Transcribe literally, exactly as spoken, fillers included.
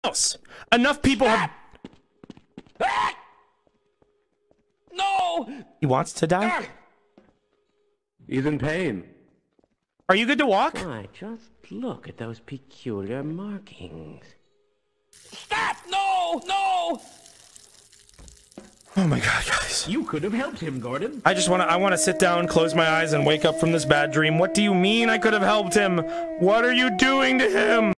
house. Enough people have... No! He wants to die? He's in pain. Are you good to walk? Why, just look at those peculiar markings. Stop! No! No! Oh my god, guys. You could have helped him, Gordon. I just want to I want to sit down, close my eyes, and wake up from this bad dream. What do you mean I could have helped him? What are you doing to him?